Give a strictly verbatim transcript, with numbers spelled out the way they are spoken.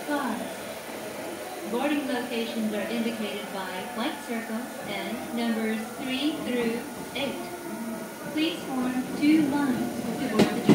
cars. Boarding locations are indicated by white circles and numbers three through eight. Please form two lines to board the train.